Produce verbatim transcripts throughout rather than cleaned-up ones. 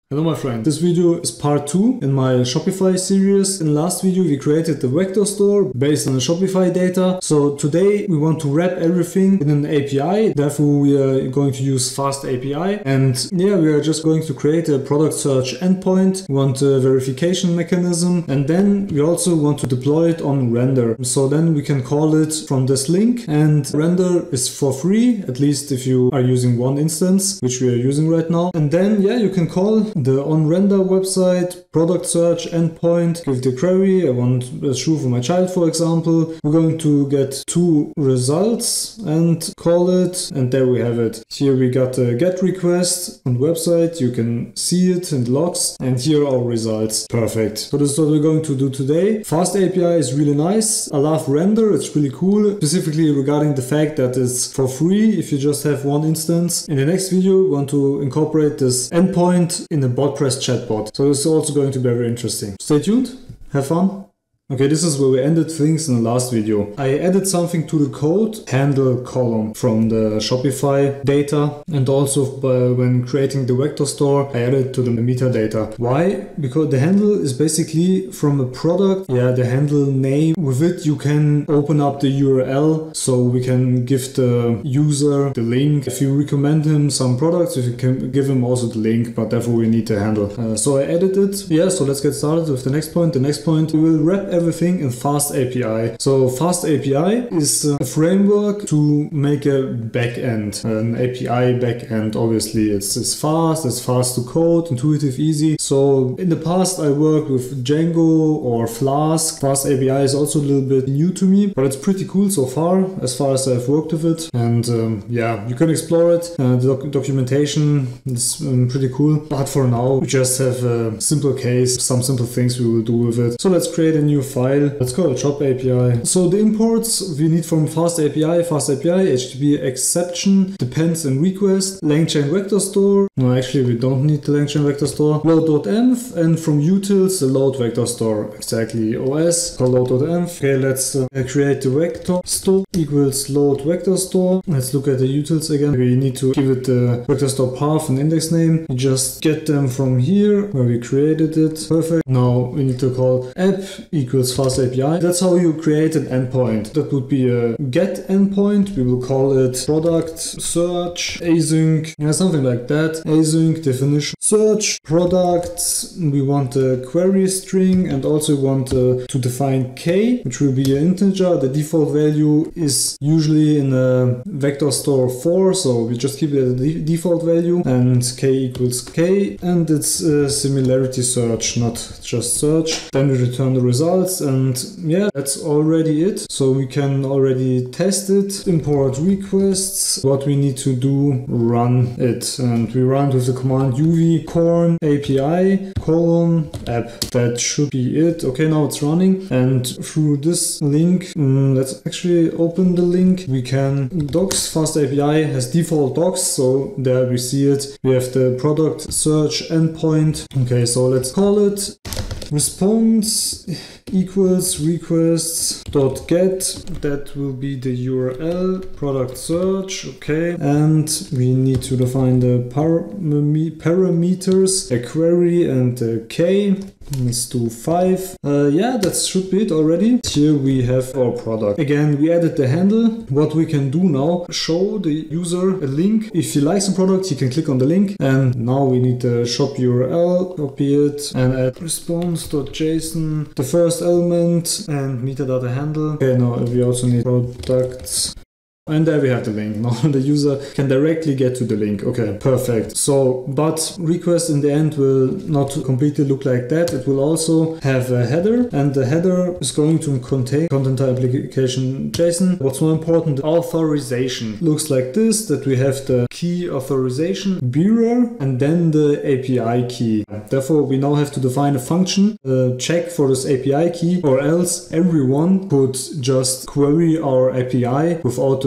Hello my friend, this video is part two in my Shopify series. In the last video we created the vector store based on the Shopify data. So today we want to wrap everything in an A P I, therefore we are going to use FastAPI. And yeah, we are just going to create a product search endpoint. We want a verification mechanism, and then we also want to deploy it on render. So then we can call it from this link, and render is for free, at least if you are using one instance, which we are using right now. And then yeah, you can call the onRender website product search endpoint, give the query, I want a shoe for my child, for example. We're going to get two results and call it, and there we have it. Here we got a get request on the website, you can see it in the logs, and here are our results. Perfect. So this is what we're going to do today. FastAPI is really nice. I love render, it's really cool, specifically regarding the fact that it's for free if you just have one instance. In the next video we want to incorporate this endpoint in a BotPress chatbot. So this is also going to be very interesting. Stay tuned, have fun. Okay, this is where we ended things in the last video. I added something to the code handle column from the Shopify data, and also by, when creating the vector store, I added to the metadata. Why? Because the handle is basically from a product, yeah, the handle name. With it you can open up the U R L, so we can give the user the link. If you recommend him some products, you can give him also the link, but therefore we need the handle. Uh, so I added it. Yeah, so let's get started with the next point. The next point, we will wrap everything in FastAPI. So FastAPI is a framework to make a backend, an A P I backend. Obviously, it's, it's fast, it's fast to code, intuitive, easy. So in the past, I worked with Django or Flask. FastAPI is also a little bit new to me, but it's pretty cool so far, as far as I've worked with it. And um, yeah, you can explore it. Uh, the doc documentation is um, pretty cool. But for now, we just have a simple case, some simple things we will do with it. So let's create a new file. Let's call it shop A P I. So the imports we need from FastAPI, FastAPI, H T T P exception, depends and request, Langchain vector store. No, actually we don't need the Langchain vector store. Load.env, and from utils the load vector store. Exactly, O S, call load.env. Okay, let's uh, create the vector store equals load vector store. Let's look at the utils again. We need to give it the vector store path and index name. We just get them from here where we created it. Perfect. Now we need to call app equals FastAPI. That's how you create an endpoint. That would be a get endpoint. We will call it product search async, yeah, something like that. Async definition search product. We want a query string, and also want uh, to define k, which will be an integer. The default value is usually in a vector store four, so we just keep it as a default value, and k equals k, and it's a similarity search, not just search. Then we return the results, and yeah, that's already it. So we can already test it, import requests. What we need to do, run it, and we run with the command uv corn api colon app. That should be it. Okay, now it's running, and through this link, um, let's actually open the link. We can docs. FastAPI has default docs, so there we see it. We have the product search endpoint. Okay, so let's call it response equals requests dot get. That will be the U R L product search. Okay, and we need to define the parameters, a query and a k. Let's do five. Uh, yeah, that should be it already. Here we have our product. Again, we added the handle. What we can do now, show the user a link. If he likes the product, he can click on the link. And now we need the shop U R L, copy it, and add response.json, the first element, and metadata handle. Okay, now we also need products. And there we have the link. Now the user can directly get to the link. Okay, perfect. So, but request in the end will not completely look like that. It will also have a header, and the header is going to contain content type application JSON. What's more important, authorization looks like this, that we have the key authorization bearer and then the A P I key. Therefore, we now have to define a function, uh, check for this A P I key, or else everyone could just query our A P I without the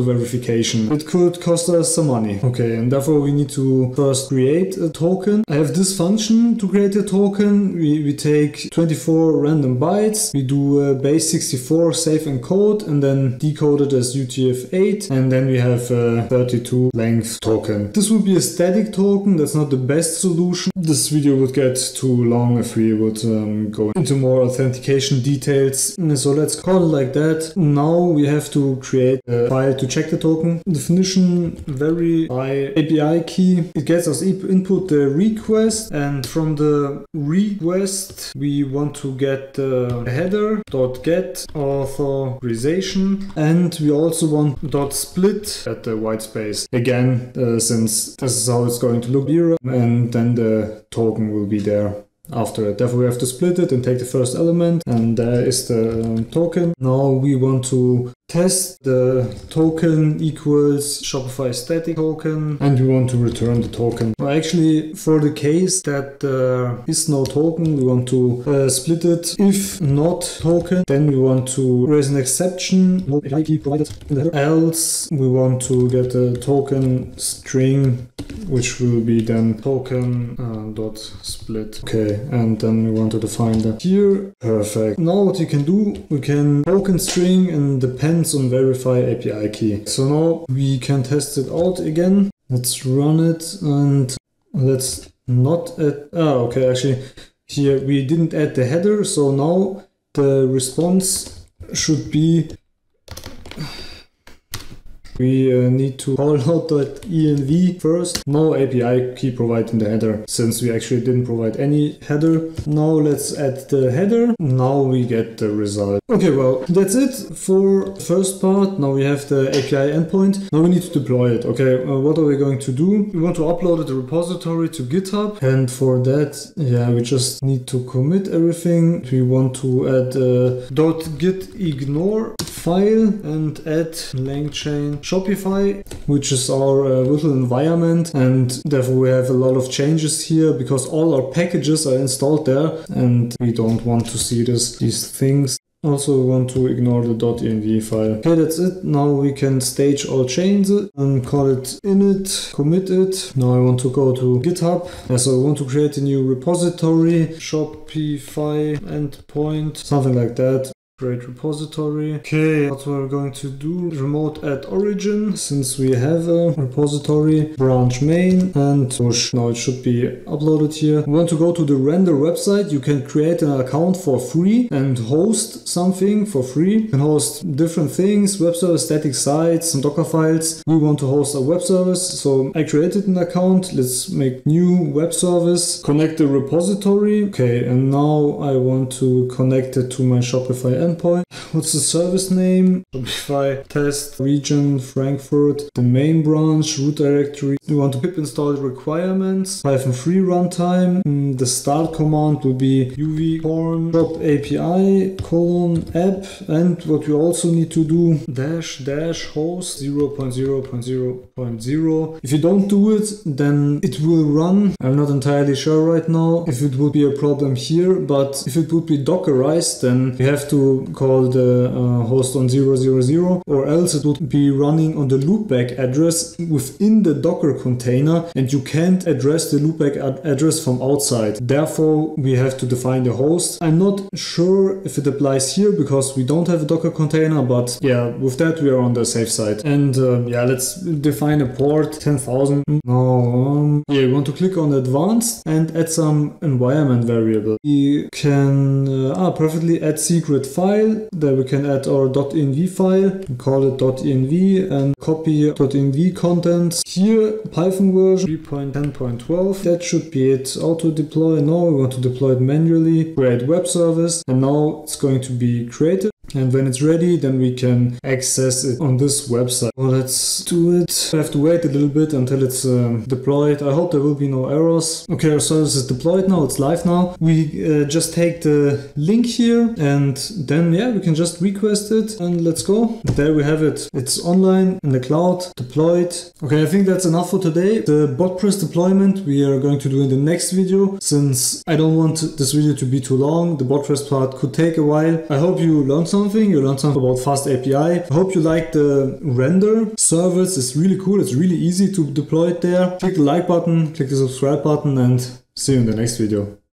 verification. It could cost us some money. Okay, and therefore we need to first create a token. I have this function to create a token. We, we take twenty-four random bytes, we do a base sixty-four safe encode and then decode it as U T F eight, and then we have a thirty-two length token. This would be a static token. That's not the best solution. This video would get too long if we would um, go into more authentication details. So let's call it like that. Now we have to create a file to check the token. Definition verify A P I key. It gets us input the request, and from the request we want to get the header dot get authorization, and we also want dot split at the white space again, uh, since this is how it's going to look here, and then the token will be there after it. Therefore we have to split it and take the first element, and there is the um, token. Now we want to test the token equals Shopify static token, and we want to return the token. Well, actually, for the case that there is no token, we want to uh, split it. If not token, then we want to raise an exception, else we want to get a token string, which will be then token uh, dot split. Okay, and then we want to define that here. Perfect. Now what you can do, we can token string and depends on verify A P I key. So now we can test it out again. Let's run it, and let's not add, ah, okay, actually here we didn't add the header, so now the response should be, we uh, need to call out that env first. No A P I key provided in the header, since we actually didn't provide any header. Now let's add the header. Now we get the result. Okay, well, that's it for the first part. Now we have the A P I endpoint. Now we need to deploy it. Okay, uh, what are we going to do? We want to upload the repository to GitHub, and for that, yeah, we just need to commit everything. We want to add a .gitignore file and add Langchain Shopify, which is our uh, little environment, and therefore we have a lot of changes here because all our packages are installed there, and we don't want to see this these things. Also, we want to ignore the .env file. Okay, that's it. Now we can stage all changes and call it init, commit it. Now I want to go to GitHub. Yeah, so I want to create a new repository, Shopify endpoint, something like that. Create repository. Okay, what we're going to do, remote add origin, since we have a repository, branch main, and push. Now it should be uploaded here. We want to go to the render website. You can create an account for free and host something for free. You can host different things, web service, static sites, some Docker files. We want to host a web service, so I created an account. Let's make new web service, connect the repository. Okay, and now I want to connect it to my Shopify endpoint. Endpoint. What's the service name? Shopify test region Frankfurt, the main branch, root directory. We want to pip install requirements, Python three runtime. Mm, the start command will be uv form shop A P I colon app, and what we also need to do, dash dash host zero point zero point zero point zero. If you don't do it, then it will run. I'm not entirely sure right now if it would be a problem here, but if it would be Dockerized, then you have to call the uh, host on zero zero zero, or else it would be running on the loopback address within the Docker container, and you can't address the loopback ad address from outside. Therefore, we have to define the host. I'm not sure if it applies here because we don't have a Docker container, but yeah, with that we are on the safe side. And uh, yeah, let's define a port ten thousand. Now, um, yeah, we want to click on advanced and add some environment variable. We can uh, ah, perfectly add secret file. There we can add our .env file, call it .env, and copy .env contents. Here, Python version three point ten point twelve. That should be it. Auto deploy. No, we want to deploy it manually. Create web service, and now it's going to be created. And when it's ready, then we can access it on this website. Well, let's do it. I have to wait a little bit until it's um, deployed. I hope there will be no errors. Okay, our service is deployed now. It's live now. We uh, just take the link here, and then yeah, we can just request it, and let's go. There we have it. It's online in the cloud, deployed. Okay, I think that's enough for today. The BotPress deployment we are going to do in the next video, since I don't want this video to be too long. The BotPress part could take a while. I hope you learned something. something, you learned something about FastAPI. I hope you like the render service. It's really cool. It's really easy to deploy it there. Click the like button, click the subscribe button, and see you in the next video.